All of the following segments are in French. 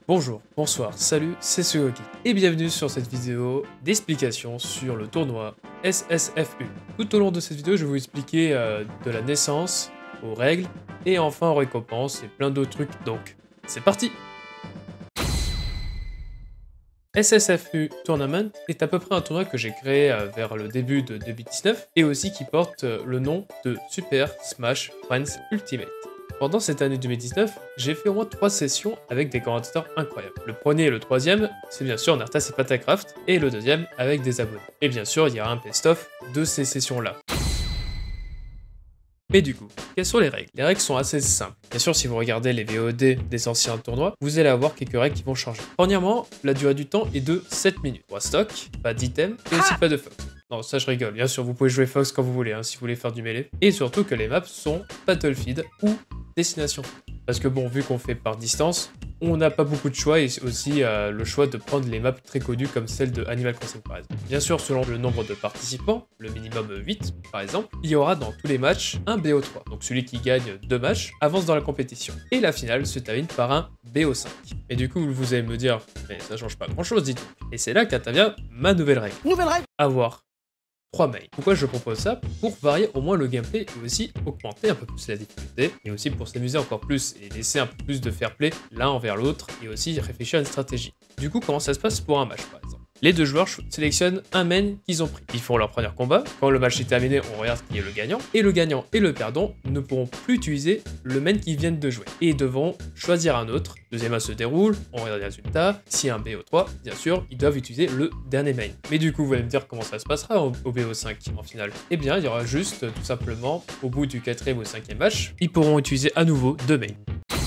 Bonjour, bonsoir, salut, c'est Sugoki et bienvenue sur cette vidéo d'explication sur le tournoi SSFU. Tout au long de cette vidéo, je vais vous expliquer de la naissance aux règles et enfin aux récompenses et plein d'autres trucs, donc c'est parti! SSFU Tournament est à peu près un tournoi que j'ai créé vers le début de 2019 et aussi qui porte le nom de Super Smash Friends Ultimate. Pendant cette année 2019, j'ai fait au moins 3 sessions avec des commentateurs incroyables. Le premier et le troisième, c'est bien sûr Nartas et Patacraft, et le deuxième avec des abonnés. Et bien sûr, il y a un best-of de ces sessions-là. Mais du coup, quelles sont les règles? Les règles sont assez simples. Bien sûr, si vous regardez les VOD des anciens tournois, vous allez avoir quelques règles qui vont changer. Premièrement, la durée du temps est de 7 minutes. 3 stocks, pas d'items, et aussi pas de Fox. Non, ça je rigole, bien sûr, vous pouvez jouer Fox quand vous voulez, si vous voulez faire du mêlée. Et surtout que les maps sont Battlefield ou Destination. Parce que bon, vu qu'on fait par distance, on n'a pas beaucoup de choix et aussi le choix de prendre les maps très connues comme celle de Animal Crossing par exemple. Bien sûr, selon le nombre de participants, le minimum 8 par exemple, il y aura dans tous les matchs un BO3. Donc celui qui gagne 2 matchs avance dans la compétition. Et la finale se termine par un BO5. Et du coup, vous allez me dire, mais ça change pas grand chose, dites-vous. Et c'est là qu'intervient ma nouvelle règle. Nouvelle règle! Avoir 3 mains. Pourquoi je propose ça? Pour varier au moins le gameplay et aussi augmenter un peu plus la difficulté et aussi pour s'amuser encore plus et laisser un peu plus de fair play l'un envers l'autre et aussi réfléchir à une stratégie. Du coup, comment ça se passe pour un match par exemple? Les deux joueurs sélectionnent un main qu'ils ont pris. Ils font leur premier combat. Quand le match est terminé, on regarde qui est le gagnant. Et le gagnant et le perdant ne pourront plus utiliser le main qu'ils viennent de jouer. Et devront choisir un autre. Deuxième match se déroule, on regarde les résultats. Si un BO3, bien sûr, ils doivent utiliser le dernier main. Mais du coup, vous allez me dire comment ça se passera au BO5 en finale. Eh bien, il y aura juste tout simplement, au bout du 4e ou 5e match, ils pourront utiliser à nouveau deux mains.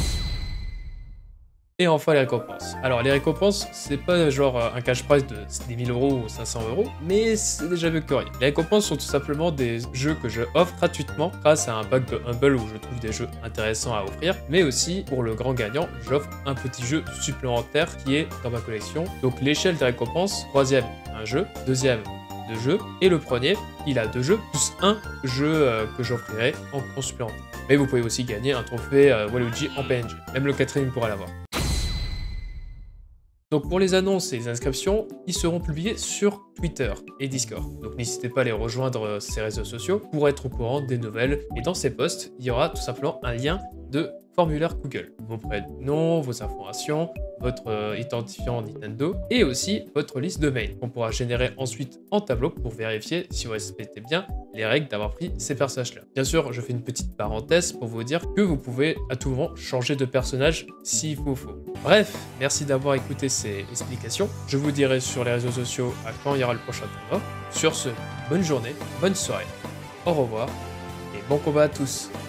Et enfin les récompenses. Alors les récompenses, c'est pas genre un cash prize de 10 000 € ou 500 €, mais c'est déjà mieux que rien. Les récompenses sont tout simplement des jeux que je offre gratuitement grâce à un pack de Humble où je trouve des jeux intéressants à offrir, mais aussi pour le grand gagnant, j'offre un petit jeu supplémentaire qui est dans ma collection. Donc l'échelle des récompenses, troisième, un jeu, deuxième, 2 jeux, et le premier, il a 2 jeux, plus un jeu que j'offrirai en supplémentaire. Mais vous pouvez aussi gagner un trophée Waluigi en PNG. Même le 4e pourra l'avoir. Donc pour les annonces et les inscriptions, ils seront publiés sur Twitter et Discord. Donc n'hésitez pas à les rejoindre ces réseaux sociaux pour être au courant des nouvelles. Et dans ces posts, il y aura tout simplement un lien de formulaire Google. Vos prénoms, vos informations, votre identifiant Nintendo et aussi votre liste de mails qu'on pourra générer ensuite en tableau pour vérifier si vous respectez bien les règles d'avoir pris ces personnages-là. Bien sûr, je fais une petite parenthèse pour vous dire que vous pouvez à tout moment changer de personnage s'il vous faut. Bref, merci d'avoir écouté ces explications. Je vous dirai sur les réseaux sociaux à quand il y aura le prochain tournoi. Sur ce, bonne journée, bonne soirée, au revoir et bon combat à tous.